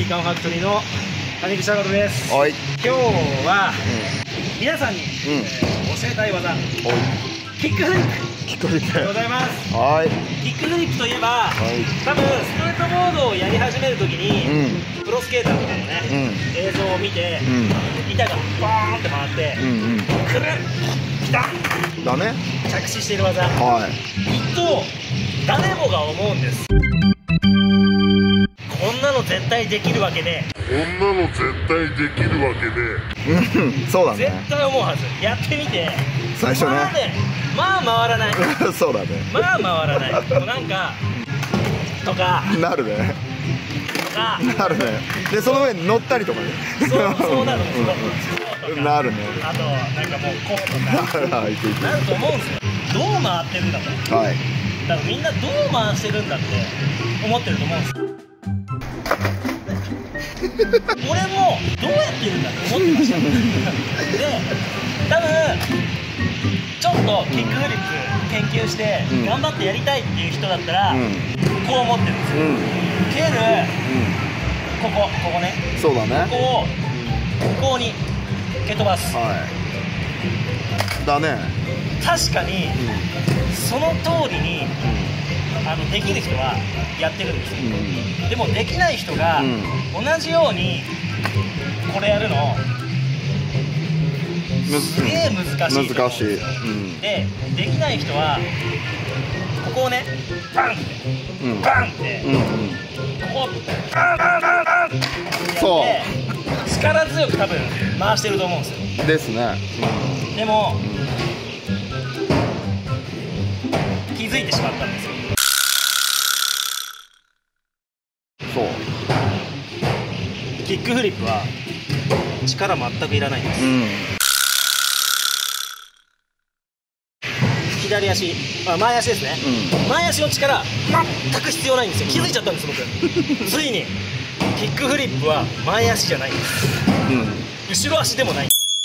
カンファクトリーの谷口隆です。 はい。 今日は、皆さんに、教えたい技、キックフリップでございます。 はい。 キックフリップといえば、多分スケートボードをやり始めるときに、プロスケーターとかのね、映像を見て、板がバーンって回って、くるっきただね。 着地している技、きっはい。 と誰もが思うんです。こんなの絶対できるわけねえ。 こんなの絶対できるわけね。そうだね。 絶対思うはず。やってみて。 最初ね。 まあ回らない。 そうだね。 まあ回らない。もうなんかとかなるね。 とかなるね。でその上に乗ったりとかね。 そうなるの。 なるね。 あとなんかもうこうとかなると思うんですよ。どう回ってるんだと。 はい。 だからみんなどう回してるんだって思ってると思うんですよ。俺もどうやってるんだって思ってました。で、多分ちょっとキックフリップ研究して頑張ってやりたいっていう人だったら、こう思ってるんですよ。蹴る、ここね。 そうだね。 ここをこうに蹴飛ばす。 だね。 確かに、その通りにできる人はやってるんですよ。でもできない人が同じようにこれやるのすげえ難しいと思うんですよ。でできない人はここをねバンってバンってここバンバンバンバンってやって力強く多分回してると思うんですよ。 ですね。 でも気づいてしまったんですよ。 そう。 キックフリップは力全くいらないんです。左足、前足ですね。前足の力全く必要ないんですよ。気づいちゃったんです僕。ついにキックフリップは前足じゃないんです。後ろ足でもない。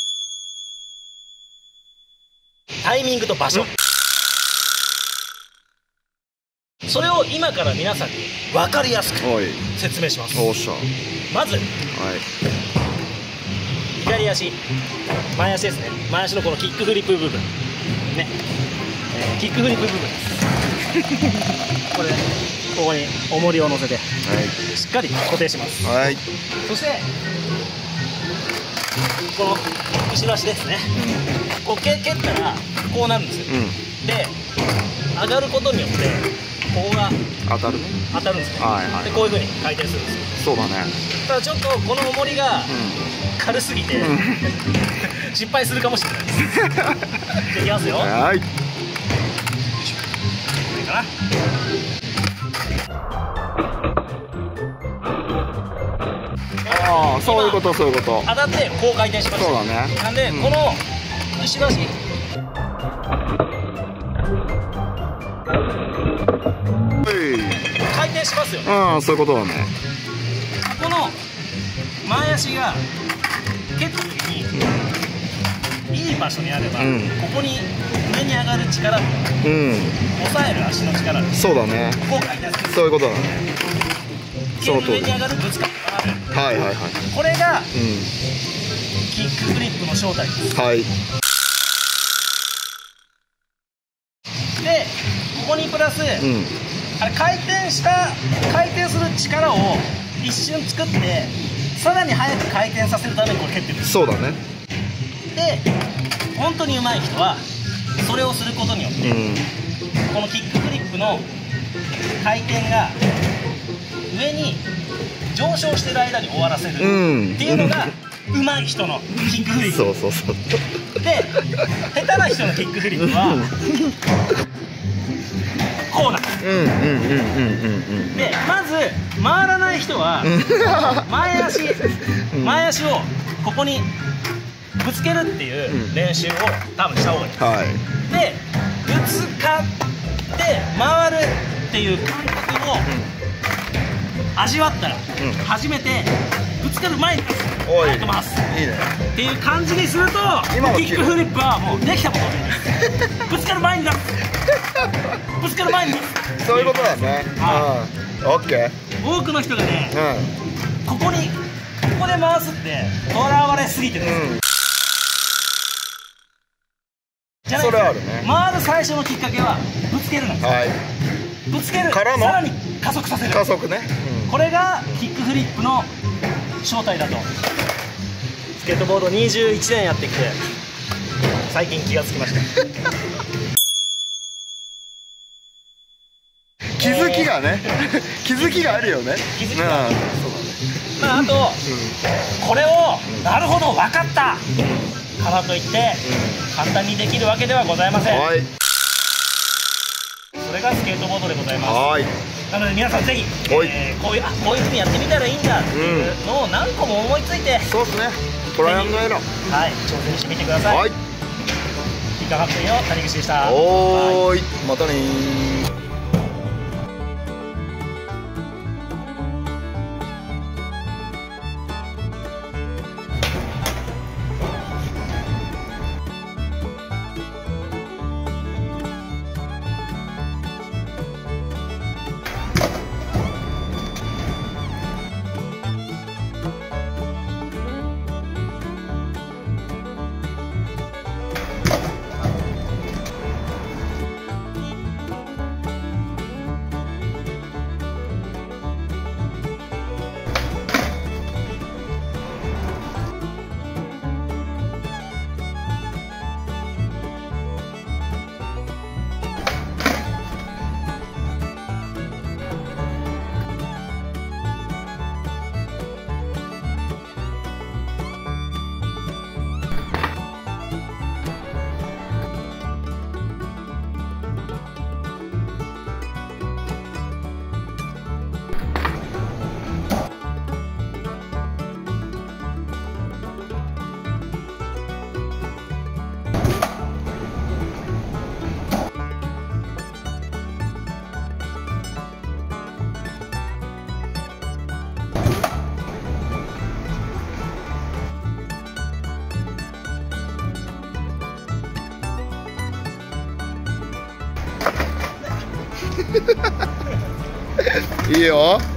タイミングと場所。それを今から皆さんに分かりやすく説明します。まず左足、前足ですね。前足のこのキックフリップ部分ね、キックフリップ部分ですこれここに重りを乗せてしっかり固定します。そしてこの後ろ足ですね、こう蹴ったらこうなるんですよ。で上がることによってここが当たるんですね。でこういう風に回転するんですよ。 そうだね。 ただちょっとこの重りが軽すぎて失敗するかもしれないです。できますよ。はい。いいかな。 ああ、そういうことそういうこと。 当たってこう回転しました。 そうだね。 なんでこの後ろ足回転しますよね。 そういうことだね。 この前足が蹴った時にいい場所にあれば、ここに上に上がる力とか、抑える足の力、 そうだね。 ここを回転する。 そういうことだね。 上に上がるぶつかる。これがキックフリップの正体です。でここにプラス、回転する力を一瞬作ってさらに速く回転させるためにこれ蹴ってるんです。 そうだね。 で本当に上手い人はそれをすることによって、このキックフリップの回転が上に上昇してる間に終わらせるっていうのが上手い人のキックフリップ。で下手な人のキックフリップはこうなんです。でまず回らない人は前足をここにぶつけるっていう練習を多分した方がいいです。でぶつかって回るっていう感覚を味わったら初めてぶつかる前に早く回すっていう感じにするとキックフリップはもうできたことです。ぶつかる前に出す。ぶつかる前に出す。 そういうことだね。オッケー。 多くの人がねここで回すってとらわれすぎてるんですよ。じゃないですか。それあるね。回る最初のきっかけはぶつけるなんですよ。ぶつけるからのさらに加速させる。加速ね。これがキックフリップの正体だと。スケートボード21年やってきて最近気がつきました。 気づきがね、気づきがあるよね。気づきがある。 まああとこれをなるほど分かったからといって簡単にできるわけではございません。それがスケートボードでございます。なので皆さんぜひこういうふうにやってみたらいいんだっていうのを何個も思いついて、 そうですね、トライアンドエラー、 挑戦してみてください。いかがというよ、谷口でした。 またねー。いいよ。